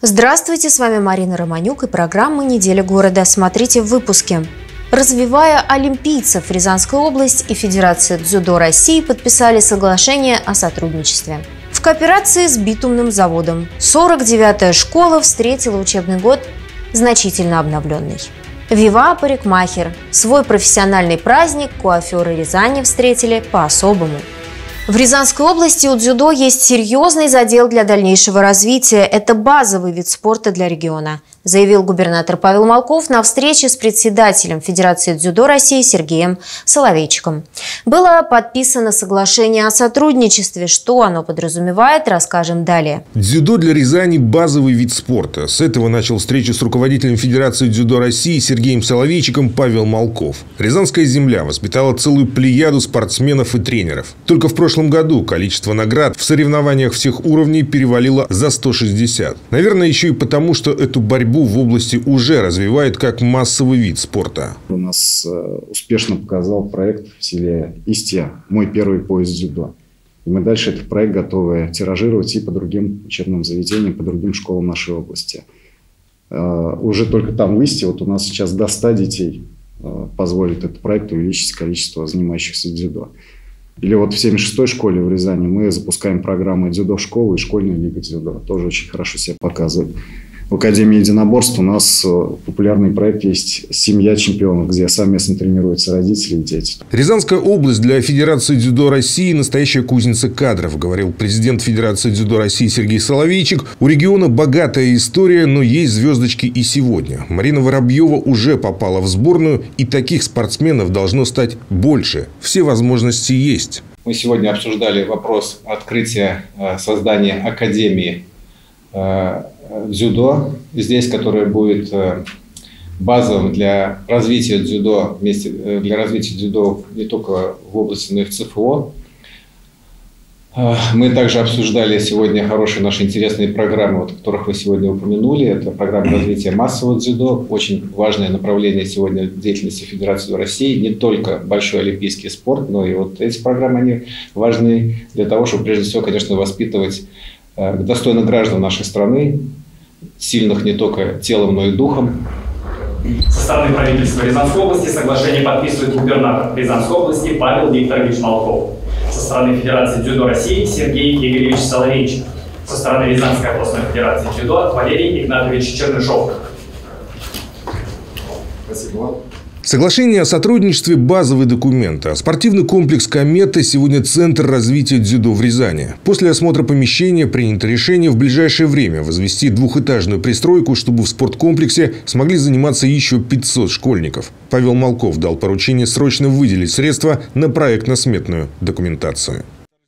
Здравствуйте, с вами Марина Романюк и программа «Неделя города». Смотрите в выпуске. Развивая олимпийцев, Рязанская область и Федерация дзюдо России подписали соглашение о сотрудничестве. В кооперации с битумным заводом 49-я школа встретила учебный год значительно обновленный. Вива парикмахер. Свой профессиональный праздник куаферы Рязани встретили по-особому. В Рязанской области у дзюдо есть серьезный задел для дальнейшего развития. Это базовый вид спорта для региона, заявил губернатор Павел Малков на встрече с председателем Федерации дзюдо России Сергеем Соловейчиком. Было подписано соглашение о сотрудничестве. Что оно подразумевает, расскажем далее. Дзюдо для Рязани – базовый вид спорта. С этого начал встречу с руководителем Федерации дзюдо России Сергеем Соловейчиком Павел Малков. Рязанская земля воспитала целую плеяду спортсменов и тренеров. Только в прошлом году количество наград в соревнованиях всех уровней перевалило за 160. Наверное, еще и потому, что эту борьбу в области уже развивают как массовый вид спорта. У нас успешно показал проект в селе Истия «Мой первый пояс дзюдо». И мы дальше этот проект готовы тиражировать и по другим учебным заведениям, по другим школам нашей области. Уже только там в Истии у нас сейчас до 100 детей позволит этот проект увеличить количество занимающихся дзюдо. Или вот в 76-й школе в Рязани мы запускаем программы дзюдо-школы и школьная лига дзюдо. Тоже очень хорошо себя показывает. В Академии единоборств у нас популярный проект есть «Семья чемпионов», где совместно тренируются родители и дети. Рязанская область для Федерации дзюдо России – настоящая кузница кадров, говорил президент Федерации дзюдо России Сергей Соловейчик. У региона богатая история, но есть звездочки и сегодня. Марина Воробьева уже попала в сборную, и таких спортсменов должно стать больше. Все возможности есть. Мы сегодня обсуждали вопрос открытия, создания академии дзюдо здесь, которая будет базовым для развития дзюдо, для развития дзюдо не только в области, но и в ЦФО. Мы также обсуждали сегодня хорошие наши интересные программы, о которых вы сегодня упомянули. Это программа развития массового дзюдо, очень важное направление сегодня деятельности Федерации дзюдо России. Не только большой олимпийский спорт, но и вот эти программы, они важны для того, чтобы прежде всего, конечно, воспитывать достойных граждан нашей страны, сильных не только телом, но и духом. Со стороны правительства Рязанской области соглашение подписывает губернатор Рязанской области Павел Викторович Малков. Со стороны Федерации дзюдо России Сергей Игоревич Соловейчик. Со стороны Рязанской областной федерации дзюдо Валерий Игнатович Чернышов. Спасибо. Соглашение о сотрудничестве – базовый документ. А спортивный комплекс «Комета» сегодня центр развития дзюдо в Рязани. После осмотра помещения принято решение в ближайшее время возвести двухэтажную пристройку, чтобы в спорткомплексе смогли заниматься еще 500 школьников. Павел Малков дал поручение срочно выделить средства на проектно-сметную документацию.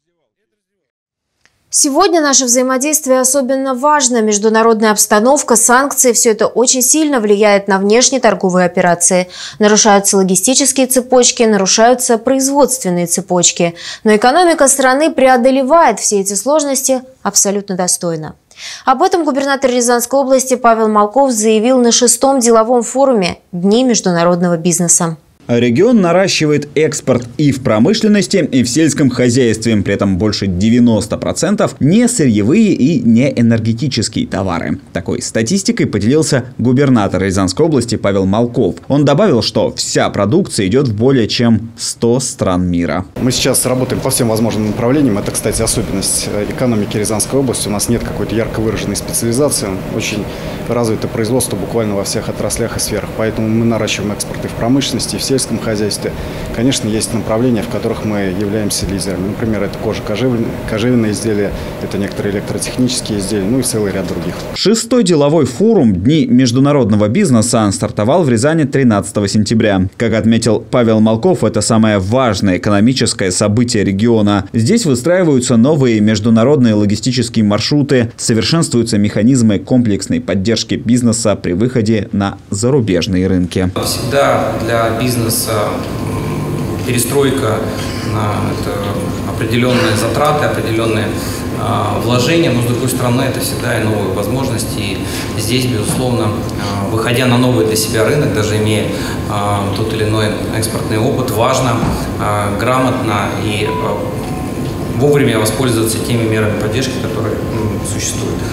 Сегодня наше взаимодействие особенно важно. Международная обстановка, санкции – все это очень сильно влияет на внешнеторговые операции. Нарушаются логистические цепочки, нарушаются производственные цепочки. Но экономика страны преодолевает все эти сложности абсолютно достойно. Об этом губернатор Рязанской области Павел Малков заявил на 6-м деловом форуме «Дни международного бизнеса». Регион наращивает экспорт и в промышленности, и в сельском хозяйстве. При этом больше 90% не сырьевые и не энергетические товары. Такой статистикой поделился губернатор Рязанской области Павел Малков. Он добавил, что вся продукция идет в более чем 100 стран мира. Мы сейчас работаем по всем возможным направлениям. Это, кстати, особенность экономики Рязанской области. У нас нет какой-то ярко выраженной специализации. Очень развито производство буквально во всех отраслях и сферах. Поэтому мы наращиваем экспорт и в промышленности, и в сельском хозяйстве. Конечно, есть направления, в которых мы являемся лидерами. Например, это кожевенные изделия, это некоторые электротехнические изделия, ну и целый ряд других. 6-й деловой форум «Дни международного бизнеса» стартовал в Рязани 13 сентября. Как отметил Павел Малков, это самое важное экономическое событие региона. Здесь выстраиваются новые международные логистические маршруты, совершенствуются механизмы комплексной поддержки бизнеса при выходе на зарубежные рынки. Всегда для бизнеса перестройка – это определенные затраты, определенные вложения, но с другой стороны это всегда и новые возможности. И здесь, безусловно, выходя на новый для себя рынок, даже имея тот или иной экспортный опыт, важно грамотно и вовремя воспользоваться теми мерами поддержки, которые существуют.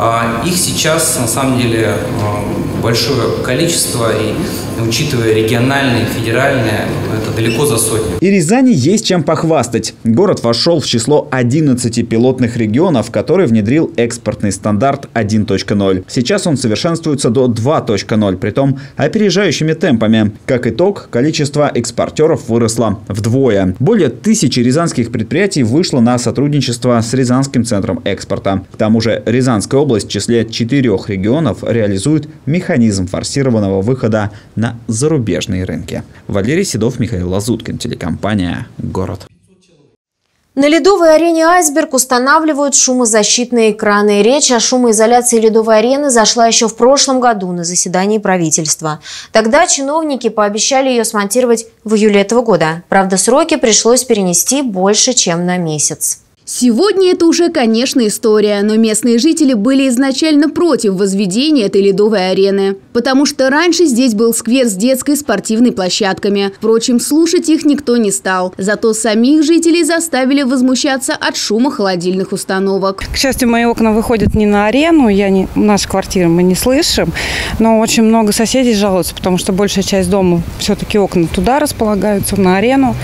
Их сейчас, на самом деле, большое количество, и учитывая региональные, федеральные, это далеко за сотню. И Рязани есть чем похвастать. Город вошел в число 11 пилотных регионов, который внедрил экспортный стандарт 1.0. Сейчас он совершенствуется до 2.0, притом опережающими темпами. Как итог, количество экспортеров выросло вдвое. Более 1000 рязанских предприятий вышло на сотрудничество с Рязанским центром экспорта. К тому же Рязанская область в числе 4 регионов реализует механизм форсированного выхода на зарубежные рынки. Валерий Седов, Михаил Лазуткин, телекомпания «Город». На ледовой арене «Айсберг» устанавливают шумозащитные экраны. Речь о шумоизоляции ледовой арены зашла еще в прошлом году на заседании правительства. Тогда чиновники пообещали ее смонтировать в июле этого года. Правда, сроки пришлось перенести больше, чем на месяц. Сегодня это уже, конечно, история, но местные жители были изначально против возведения этой ледовой арены. Потому что раньше здесь был сквер с детской спортивной площадками. Впрочем, слушать их никто не стал. Зато самих жителей заставили возмущаться от шума холодильных установок. К счастью, мои окна выходят не на арену, наши квартиры мы не слышим. Но очень много соседей жалуются, потому что большая часть дома все-таки окна туда располагаются, на арену.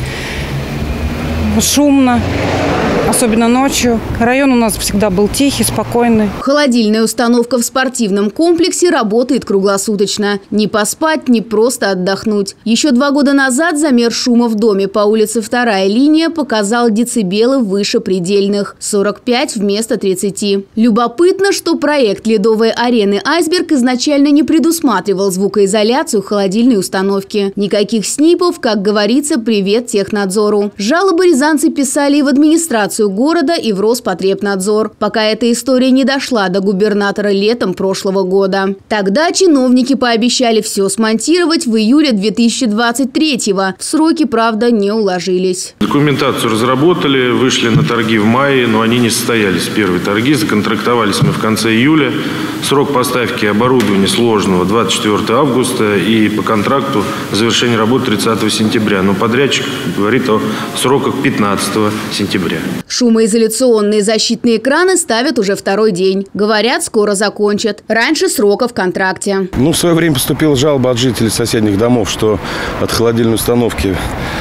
Шумно. Особенно ночью. Район у нас всегда был тихий, спокойный. Холодильная установка в спортивном комплексе работает круглосуточно. Не поспать, не просто отдохнуть. Еще 2 года назад замер шума в доме по улице 2-я линия показал децибелы выше предельных – 45 вместо 30. Любопытно, что проект ледовой арены «Айсберг» изначально не предусматривал звукоизоляцию холодильной установки. Никаких снипов, как говорится, привет технадзору. Жалобы рязанцы писали и в администрацию города, и в Роспотребнадзор, пока эта история не дошла до губернатора летом прошлого года. Тогда чиновники пообещали все смонтировать в июле 2023-го. В сроки, правда, не уложились. Документацию разработали, вышли на торги в мае, но они не состоялись. Первые торги, законтрактовались мы в конце июля. Срок поставки оборудования сложного 24 августа и по контракту завершение работы 30 сентября. Но подрядчик говорит о сроках 15 сентября. Шумоизоляционные защитные экраны ставят уже 2-й день. Говорят, скоро закончат. Раньше срока в контракте. В свое время поступила жалоба от жителей соседних домов, что от холодильной установки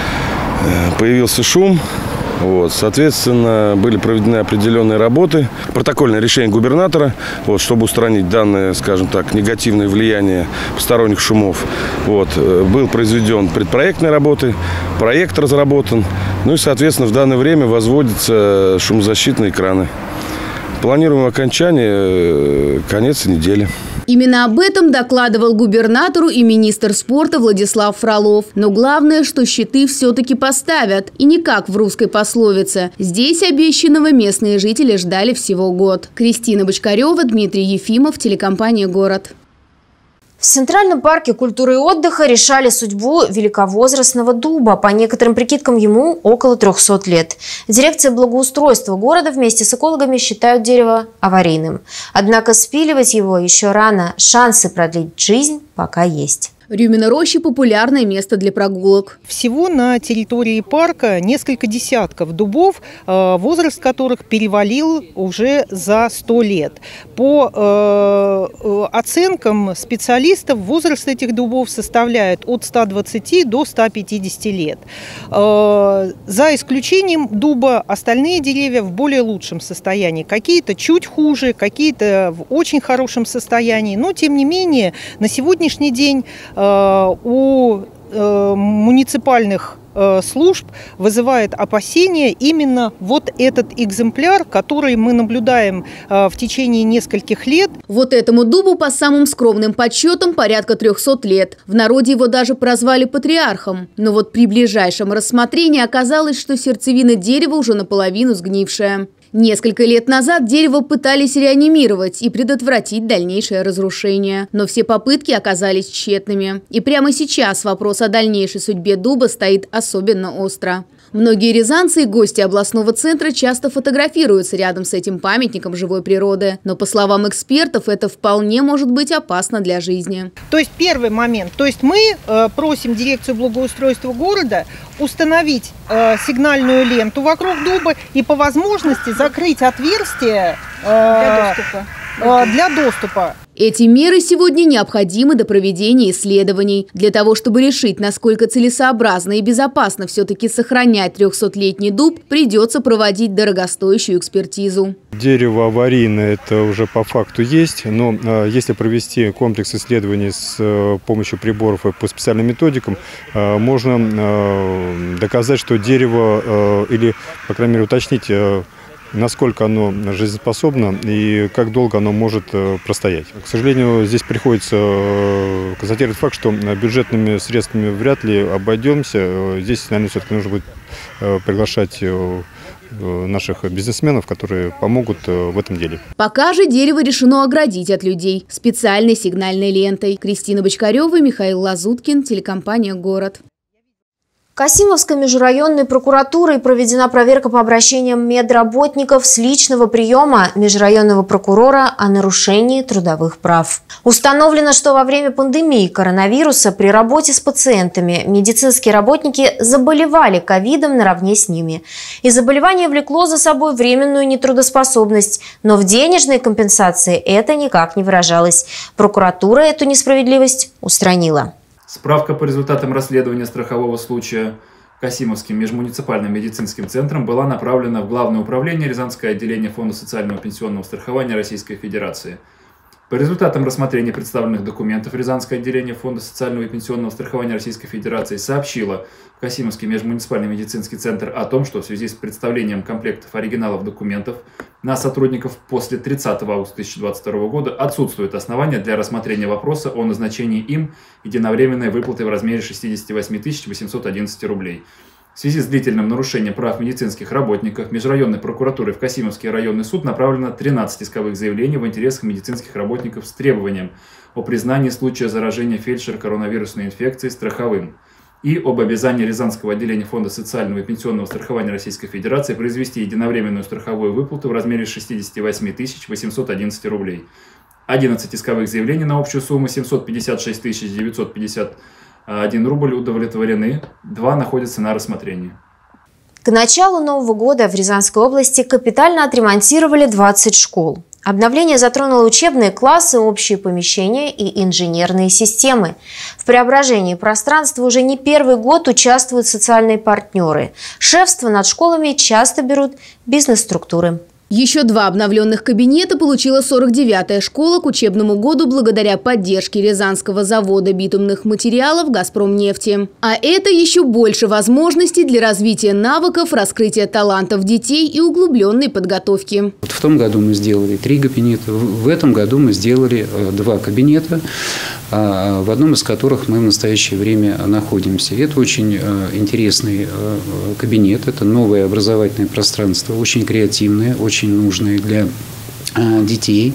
появился шум. Соответственно, были проведены определенные работы. Протокольное решение губернатора, чтобы устранить данное, скажем так, негативное влияние посторонних шумов. Был произведен предпроектные работы, проект разработан. И, соответственно, в данное время возводятся шумозащитные экраны. Планируем окончание конец недели. Именно об этом докладывал губернатору и министр спорта Владислав Фролов. Но главное, что щиты все-таки поставят. И не как в русской пословице. Здесь обещанного местные жители ждали всего год. Кристина Бочкарева, Дмитрий Ефимов, телекомпания «Город». В Центральном парке культуры и отдыха решали судьбу великовозрастного дуба. По некоторым прикидкам, ему около 300 лет. Дирекция благоустройства города вместе с экологами считают дерево аварийным. Однако спиливать его еще рано. Шансы продлить жизнь пока есть. Рюмина роща – популярное место для прогулок. Всего на территории парка несколько десятков дубов, возраст которых перевалил уже за 100 лет. По оценкам специалистов, возраст этих дубов составляет от 120 до 150 лет. За исключением дуба, остальные деревья в более лучшем состоянии. Какие-то чуть хуже, какие-то в очень хорошем состоянии. Но, тем не менее, на сегодняшний день у муниципальных служб вызывает опасения именно вот этот экземпляр, который мы наблюдаем в течение нескольких лет. Вот этому дубу по самым скромным подсчетам порядка 300 лет. В народе его даже прозвали патриархом. Но вот при ближайшем рассмотрении оказалось, что сердцевина дерева уже наполовину сгнившая. Несколько лет назад дерево пытались реанимировать и предотвратить дальнейшее разрушение. Но все попытки оказались тщетными. И прямо сейчас вопрос о дальнейшей судьбе дуба стоит особенно остро. Многие рязанцы и гости областного центра часто фотографируются рядом с этим памятником живой природы. Но, по словам экспертов, это вполне может быть опасно для жизни. То есть первый момент. То есть мы просим дирекцию благоустройства города установить сигнальную ленту вокруг дуба и по возможности закрыть отверстие для доступа. Эти меры сегодня необходимы до проведения исследований. Для того, чтобы решить, насколько целесообразно и безопасно все-таки сохранять 300-летний дуб, придется проводить дорогостоящую экспертизу. Дерево аварийное, это уже по факту есть, но если провести комплекс исследований с помощью приборов и по специальным методикам, можно доказать, что дерево, или, по крайней мере, уточнить, насколько оно жизнеспособно и как долго оно может простоять. К сожалению, здесь приходится констатировать факт, что бюджетными средствами вряд ли обойдемся. Здесь, наверное, все-таки нужно будет приглашать наших бизнесменов, которые помогут в этом деле. Пока же дерево решено оградить от людей специальной сигнальной лентой. Кристина Бочкарева, Михаил Лазуткин, телекомпания «Город». Касимовской межрайонной прокуратурой проведена проверка по обращениям медработников с личного приема межрайонного прокурора о нарушении трудовых прав. Установлено, что во время пандемии коронавируса при работе с пациентами медицинские работники заболевали ковидом наравне с ними. И заболевание влекло за собой временную нетрудоспособность, но в денежной компенсации это никак не выражалось. Прокуратура эту несправедливость устранила. Справка по результатам расследования страхового случая Касимовским межмуниципальным медицинским центром была направлена в Главное управление Рязанское отделение Фонда социального пенсионного страхования Российской Федерации. По результатам рассмотрения представленных документов Рязанское отделение Фонда социального и пенсионного страхования Российской Федерации сообщило в Касимовский межмуниципальный медицинский центр о том, что в связи с представлением комплектов оригиналов документов на сотрудников после 30 августа 2022 года отсутствует основания для рассмотрения вопроса о назначении им единовременной выплаты в размере 68 811 рублей. В связи с длительным нарушением прав медицинских работников межрайонной прокуратуры в Касимовский районный суд направлено 13 исковых заявлений в интересах медицинских работников с требованием о признании случая заражения фельдшера коронавирусной инфекцией страховым и об обязании Рязанского отделения Фонда социального и пенсионного страхования Российской Федерации произвести единовременную страховую выплату в размере 68 811 рублей. 11 исковых заявлений на общую сумму 756 951 рубль удовлетворены, 2 находятся на рассмотрении. К началу Нового года в Рязанской области капитально отремонтировали 20 школ. Обновление затронуло учебные классы, общие помещения и инженерные системы. В преображении пространства уже не первый год участвуют социальные партнеры. Шефство над школами часто берут бизнес-структуры. Еще 2 обновленных кабинета получила 49-я школа к учебному году благодаря поддержке Рязанского завода битумных материалов «Газпромнефти». А это еще больше возможностей для развития навыков, раскрытия талантов детей и углубленной подготовки. В том году мы сделали 3 кабинета, в этом году мы сделали 2 кабинета, в одном из которых мы в настоящее время находимся. Это очень интересный кабинет, это новое образовательное пространство, очень креативное, очень нужные для детей.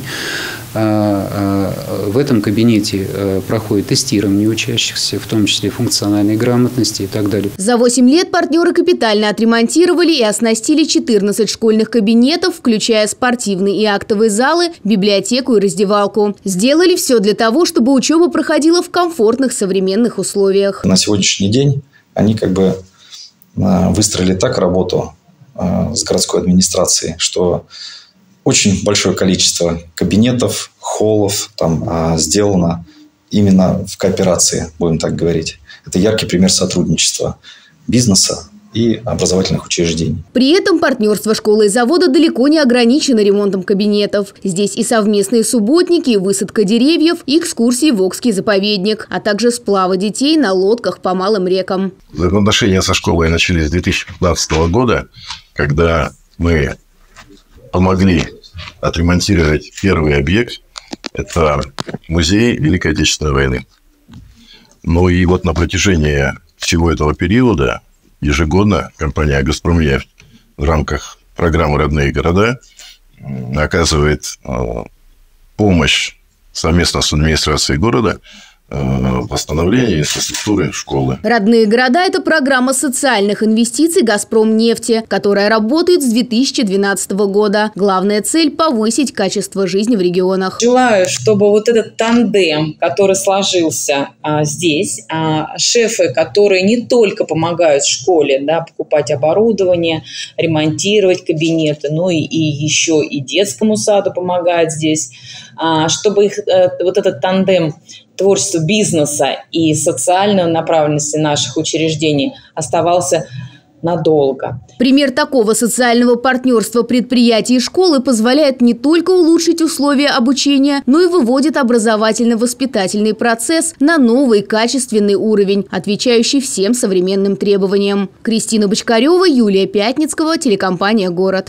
В этом кабинете проходит тестирование учащихся, в том числе функциональной грамотности и так далее. За 8 лет партнеры капитально отремонтировали и оснастили 14 школьных кабинетов, включая спортивные и актовые залы, библиотеку и раздевалку. Сделали все для того, чтобы учеба проходила в комфортных современных условиях. На сегодняшний день они выстроили так работу с городской администрацией, что очень большое количество кабинетов, холлов сделано именно в кооперации, будем так говорить. Это яркий пример сотрудничества бизнеса и образовательных учреждений. При этом партнерство школы и завода далеко не ограничено ремонтом кабинетов. Здесь и совместные субботники, и высадка деревьев, и экскурсии в Окский заповедник, а также сплавы детей на лодках по малым рекам. Взаимоотношения со школой начались с 2015 года, когда мы помогли отремонтировать первый объект. Это музей Великой Отечественной войны. Ну и вот на протяжении всего этого периода ежегодно компания «Газпромнефть» в рамках программы «Родные города» оказывает помощь совместно с администрацией города восстановления инфраструктуры школы. Родные города – это программа социальных инвестиций «Газпромнефти», которая работает с 2012 года. Главная цель – повысить качество жизни в регионах. Желаю, чтобы вот этот тандем, который сложился здесь, шефы, которые не только помогают школе, да, покупать оборудование, ремонтировать кабинеты, но и еще и детскому саду помогают здесь, чтобы вот этот тандем творчества бизнеса и социальной направленности наших учреждений оставался надолго. Пример такого социального партнерства предприятий и школы позволяет не только улучшить условия обучения, но и выводит образовательно-воспитательный процесс на новый качественный уровень, отвечающий всем современным требованиям. Кристина Бочкарева, Юлия Пятницкого, телекомпания «Город».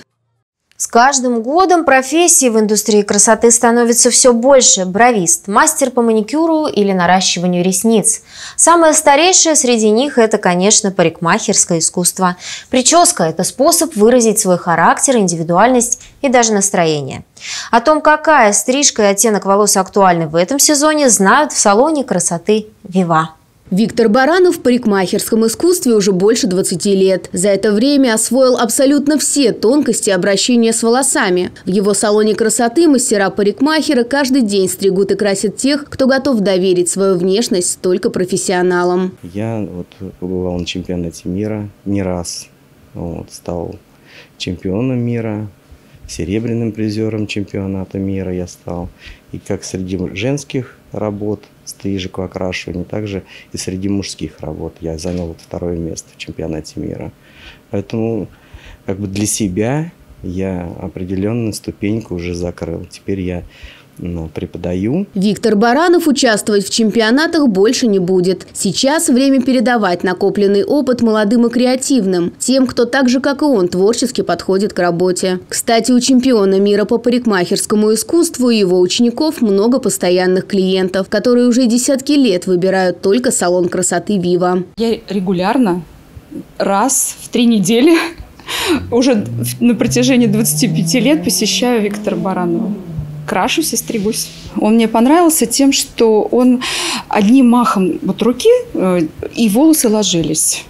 С каждым годом профессий в индустрии красоты становится все больше. Бровист, мастер по маникюру или наращиванию ресниц. Самое старейшее среди них – это, конечно, парикмахерское искусство. Прическа – это способ выразить свой характер, индивидуальность и даже настроение. О том, какая стрижка и оттенок волос актуальны в этом сезоне, знают в салоне красоты «Вива». Виктор Баранов в парикмахерском искусстве уже больше 20 лет. За это время освоил абсолютно все тонкости обращения с волосами. В его салоне красоты мастера-парикмахера каждый день стригут и красят тех, кто готов доверить свою внешность только профессионалам. Я побывал на чемпионате мира не раз. Стал чемпионом мира, серебряным призером чемпионата мира я стал. И как среди женских работ, стрижек, окрашивания, также и среди мужских работ. Я занял 2-е место в чемпионате мира. Поэтому для себя я определенную ступеньку уже закрыл. Теперь я преподаю. Виктор Баранов участвовать в чемпионатах больше не будет. Сейчас время передавать накопленный опыт молодым и креативным, тем, кто так же, как и он, творчески подходит к работе. Кстати, у чемпиона мира по парикмахерскому искусству и его учеников много постоянных клиентов, которые уже десятки лет выбирают только салон красоты «Вива». Я регулярно, раз в 3 недели, уже на протяжении 25 лет посещаю Виктора Баранова. Крашусь и стригусь. Он мне понравился тем, что он одним махом руки и волосы ложились.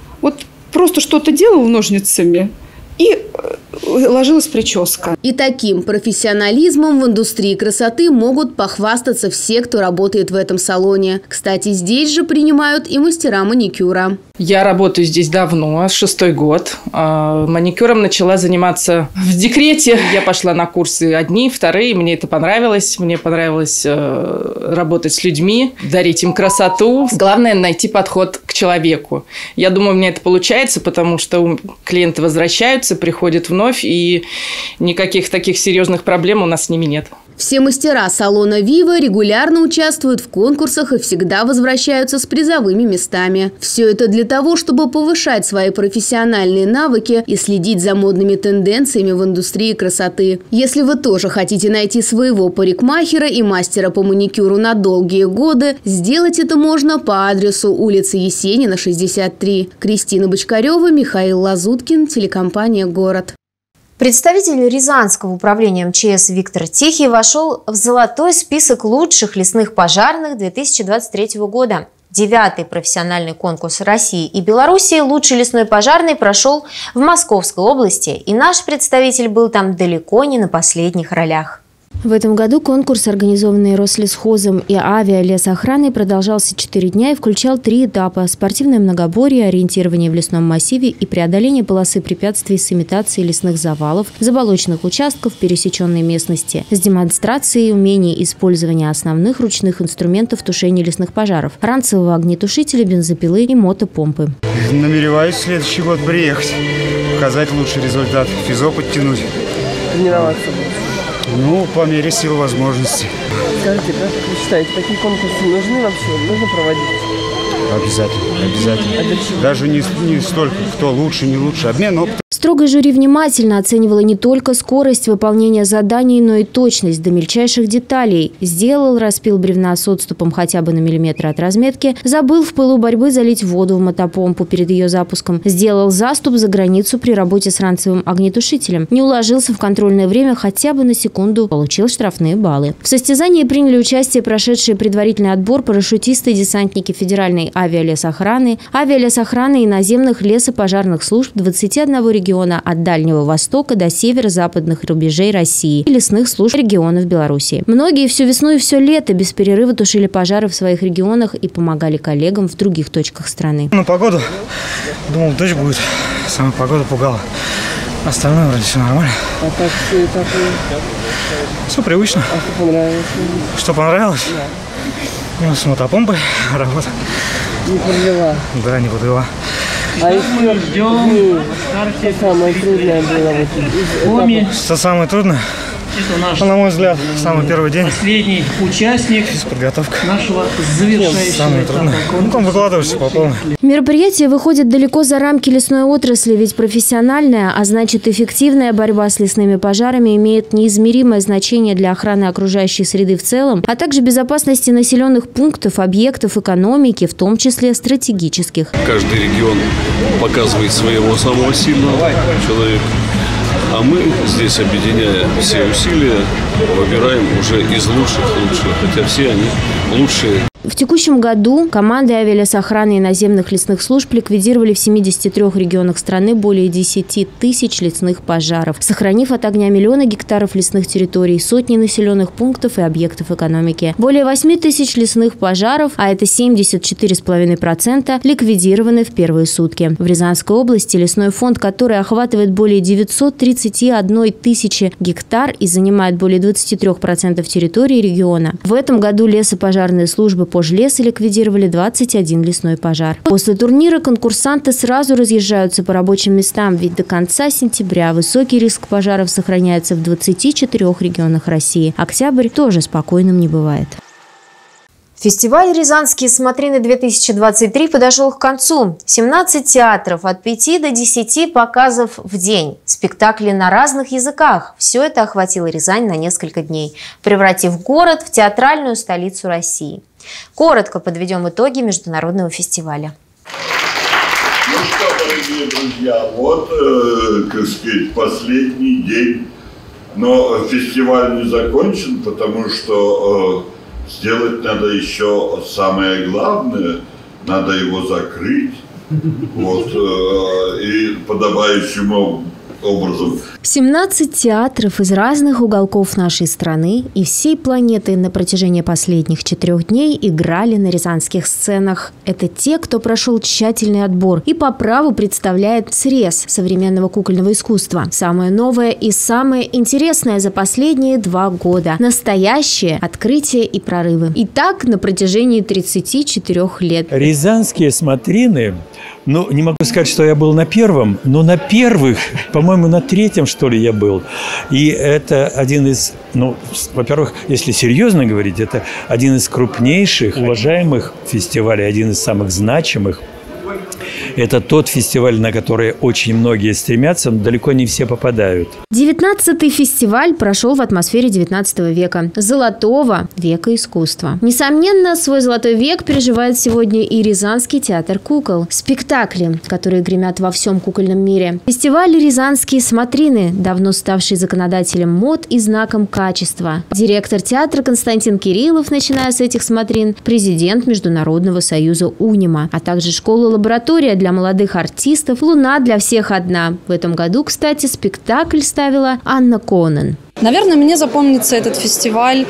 Просто что-то делал ножницами и ложилась прическа. И таким профессионализмом в индустрии красоты могут похвастаться все, кто работает в этом салоне. Кстати, здесь же принимают и мастера маникюра. Я работаю здесь давно, 6-й год. Маникюром начала заниматься в декрете. Я пошла на курсы 1, 2, мне это понравилось. Мне понравилось работать с людьми, дарить им красоту. Главное – найти подход к человеку. Я думаю, у меня это получается, потому что клиенты возвращаются, приходят вновь, и никаких таких серьезных проблем у нас с ними нет. Все мастера салона «Вива» регулярно участвуют в конкурсах и всегда возвращаются с призовыми местами. Все это для того, чтобы повышать свои профессиональные навыки и следить за модными тенденциями в индустрии красоты. Если вы тоже хотите найти своего парикмахера и мастера по маникюру на долгие годы, сделать это можно по адресу улица Есенина, 63. Кристина Бочкарева, Михаил Лазуткин, телекомпания «Город». Представитель Рязанского управления МЧС Виктор Тихий вошел в золотой список лучших лесных пожарных 2023 года. 9-й профессиональный конкурс России и Белоруссии «Лучший лесной пожарный» прошел в Московской области, и наш представитель был там далеко не на последних ролях. В этом году конкурс, организованный Рослесхозом и авиалесоохраной, продолжался 4 дня и включал 3 этапа – спортивное многоборье, ориентирование в лесном массиве и преодоление полосы препятствий с имитацией лесных завалов, заболоченных участков, пересеченной местности, с демонстрацией умений использования основных ручных инструментов тушения лесных пожаров – ранцевого огнетушителя, бензопилы и мотопомпы. Намереваюсь в следующий год приехать, показать лучший результат, физо подтянуть. Тренироваться будешь? По мере сил возможностей. Скажите, как вы считаете, такие конкурсы нужны вообще? Нужно проводить? Обязательно. Даже не столько, кто лучше, не лучше. Обмен опытом. Строгое жюри внимательно оценивало не только скорость выполнения заданий, но и точность до мельчайших деталей. Сделал распил бревна с отступом хотя бы на миллиметр от разметки, забыл в пылу борьбы залить воду в мотопомпу перед ее запуском, сделал заступ за границу при работе с ранцевым огнетушителем, не уложился в контрольное время хотя бы на секунду, получил штрафные баллы. В состязании приняли участие прошедшие предварительный отбор парашютисты и десантники Федеральной авиалесохраны и наземных лесопожарных служб 21 региона от Дальнего Востока до северо-западных рубежей России и лесных служб регионов Беларуси. Многие всю весну и все лето без перерыва тушили пожары в своих регионах и помогали коллегам в других точках страны. На погоду думал, дождь будет. Сама погода пугала. Остальное вроде все нормально. А как все это? Все привычно. А что понравилось? Что понравилось? Да. Ну, с мотопомпой работа. Не подвела? Да, не подвела. А еще что самое трудное было? Что самое трудное? На мой взгляд, самый первый день. Последний участник подготовка нашего завершающего этапа. Ну, там выкладываешься по полной. Мероприятие выходит далеко за рамки лесной отрасли, ведь профессиональная, а значит эффективная борьба с лесными пожарами имеет неизмеримое значение для охраны окружающей среды в целом, а также безопасности населенных пунктов, объектов, экономики, в том числе стратегических. Каждый регион показывает своего самого сильного человека. А мы здесь, объединяя все усилия, выбираем уже из лучших, хотя все они лучшие. В текущем году команды авиалесохраны и наземных лесных служб ликвидировали в 73 регионах страны более 10 тысяч лесных пожаров, сохранив от огня миллионы гектаров лесных территорий, сотни населенных пунктов и объектов экономики. Более 8 тысяч лесных пожаров, а это 74,5%, ликвидированы в первые сутки. В Рязанской области лесной фонд, который охватывает более 931 тысячи гектар и занимает более 23% территории региона. В этом году лесопожарные службы Пожлеса ликвидировали 21 лесной пожар. После турнира конкурсанты сразу разъезжаются по рабочим местам, ведь до конца сентября высокий риск пожаров сохраняется в 24 регионах России. Октябрь тоже спокойным не бывает. Фестиваль «Рязанские смотрины-2023» подошел к концу. 17 театров, от 5 до 10 показов в день. Спектакли на разных языках. Все это охватило Рязань на несколько дней, превратив город в театральную столицу России. Коротко подведем итоги международного фестиваля. Ну что, дорогие друзья, вот, так сказать, последний день. Но фестиваль не закончен, потому что сделать надо еще самое главное, надо его закрыть, вот, и подобающим образом. 17 театров из разных уголков нашей страны и всей планеты на протяжении последних 4 дней играли на рязанских сценах. Это те, кто прошел тщательный отбор и по праву представляет срез современного кукольного искусства. Самое новое и самое интересное за последние 2 года. Настоящее открытие и прорывы. И так на протяжении 34 лет. Рязанские смотрины, ну, не могу сказать, что я был на первом, но на первых, по-моему, на 3-м, что ли, я был. И это один из, ну, во-первых, если серьезно говорить, это один из крупнейших, уважаемых фестивалей, один из самых значимых. Это тот фестиваль, на который очень многие стремятся, но далеко не все попадают. 19-й фестиваль прошел в атмосфере 19 века. Золотого века искусства. Несомненно, свой золотой век переживает сегодня и Рязанский театр кукол. Спектакли, которые гремят во всем кукольном мире. Фестиваль «Рязанские смотрины», давно ставший законодателем мод и знаком качества. Директор театра Константин Кириллов, начиная с этих смотрин, президент Международного союза УНИМа, а также школа-лаборатория для молодых артистов «Луна для всех одна». В этом году, кстати, спектакль ставила Анна Конан. Наверное, мне запомнится этот фестиваль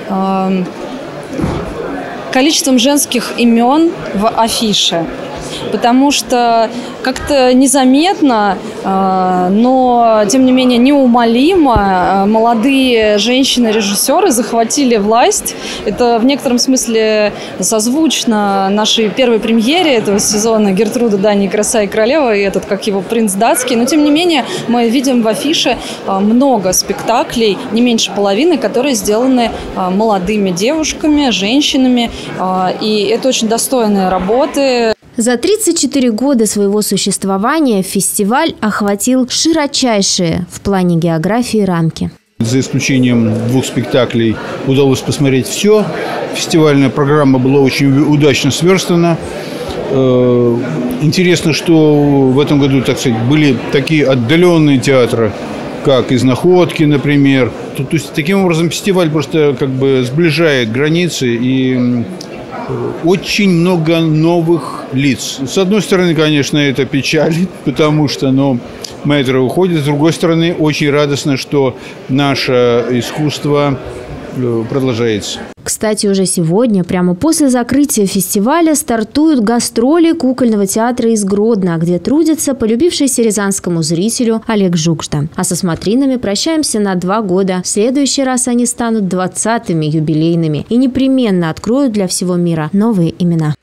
количеством женских имен в афише. Потому что как-то незаметно, но, тем не менее, неумолимо молодые женщины-режиссеры захватили власть. Это в некотором смысле созвучно нашей первой премьере этого сезона «Гертруда, Дания, Краса и Королева», и этот, как его, «Принц датский». Но, тем не менее, мы видим в афише много спектаклей, не меньше половины, которые сделаны молодыми девушками, женщинами. И это очень достойные работы. За 34 года своего существования фестиваль охватил широчайшие в плане географии рамки. За исключением 2 спектаклей удалось посмотреть все. Фестивальная программа была очень удачно сверстана. Интересно, что в этом году, так сказать, были такие отдаленные театры, как из Находки, например. То есть, таким образом, фестиваль просто как бы сближает границы и очень много новых лиц. С одной стороны, конечно, это печалит, потому что мэтры уходят. С другой стороны, очень радостно, что наше искусство продолжается. Кстати, уже сегодня, прямо после закрытия фестиваля, стартуют гастроли кукольного театра из Гродно, где трудится полюбившийся рязанскому зрителю Олег Жукжда. А со смотринами прощаемся на 2 года. В следующий раз они станут 20-ми юбилейными и непременно откроют для всего мира новые имена.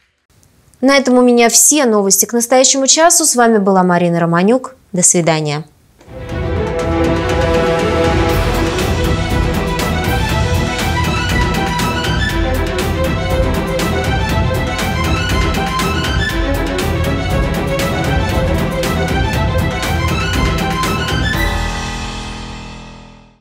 На этом у меня все новости к настоящему часу. С вами была Марина Романюк. До свидания.